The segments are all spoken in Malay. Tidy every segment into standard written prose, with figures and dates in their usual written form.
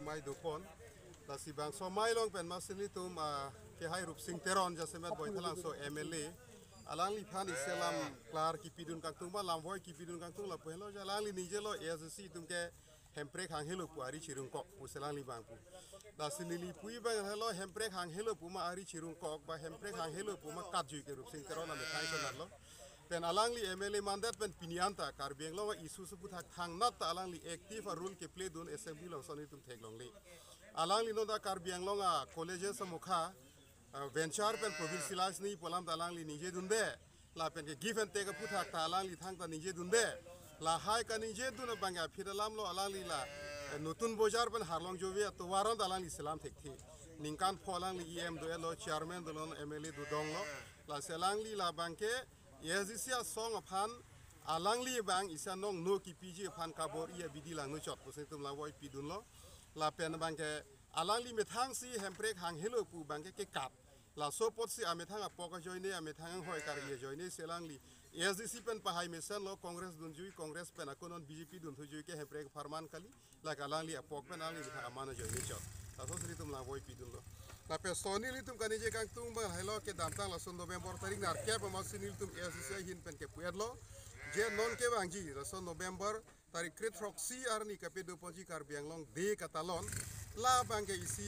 mai dupon la si bang so mai long pen masini tum ke hai rup sing Teron ja semet boy thalang so MLA alang li phan iselam klar ki pidun kang tung ba Lamvoi ki pidun kang tung la pelo ja lang li nije lo ASDC tum ke hemprek hang helo pu ari chirung kok pu selang li bang pu la sinili pui bang helo hemprek hang helo pu ma ari chirung kok ba hemprek hang helo pu ma kat ju ke rup sing Teron na me thai so lo pen alang li MLA mandat pen pinianta kar beng lo isu su puthak thang nat ta alang li active a role ke play dun assembly long soni tum thek long li alang li no da kar beng lo nga colleges samukha venture pen provincialize ni polam ta alang li nije dunde la pen ke give and take a puthak ta alang li thang ta nije dunde la hai ka nije dun banga phidalam lo alang li la nutun bojar pen harlong jove to waron ta alang li salam thek thi ningkan pholang li EM do lo chairman do lo MLA do dong lo la selang li la bangke ASDC song aphan alangli bang isa nong no ki PG aphan kabor ia bidi lang no chot pusing tum Lamvoi pidun lo la pen bang ke alangli methang si hemprek hang helo pu bang ke kap la so pot si amethang apok joine amethang hoi kar ye joine selangli ASDC pen pahai mesen lo congress dun jui congress pen akonon BJP dun thu jui ke hemprek farman kali la alangli apok pen alangli amana joine chot ta so sri tum Lamvoi pidun lo la pe soni li tum kanije kang tung ba hello ke damtang la son November tarik nar ke ba masinil tum ASDC hin pen ke puedlo je non ke bangji la son November tarik kret proxy arni ke pedo poji kar bianglong de katalon la bangke isi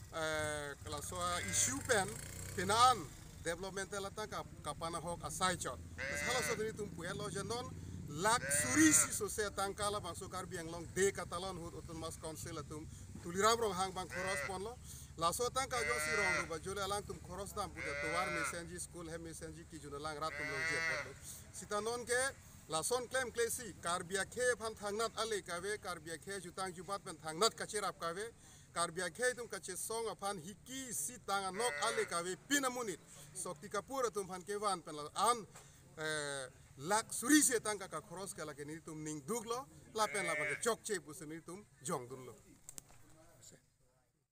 klaso issue pen penan developmental tangka kapana hok asai chot hala so dini tum puedlo je non luxury si sose tangka la bang so kar bianglong de katalon hut autonomous council tum Ronghang bang khoros ponlo laso tangka jo si rong ba jole alang tum khoros dam puta towar mesenji school he mesenji ki juna lang rat tum long je potlo sitanon ke lason claim klesi karbia khe phan thangnat ale kawe karbia khe jutang jubat pen thangnat kacherap kawe karbia khe tum kache song aphan hiki sitang anok ale kawe pinamunit sokti kapura tum phan ke wan pen an luxury se tangka ka khoros kala ke ni tum ning duglo la pen la ba chok che pusni tum jong dunlo